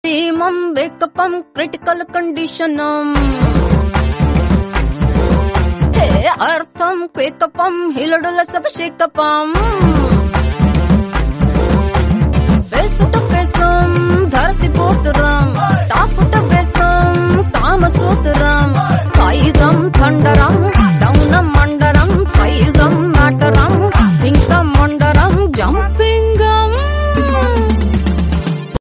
టీమం వేకపం critical కండిషనం హే అర్థం క్వేకపం హిలడుల సభశేకపం face to ఫేసం ధరతి పోతురా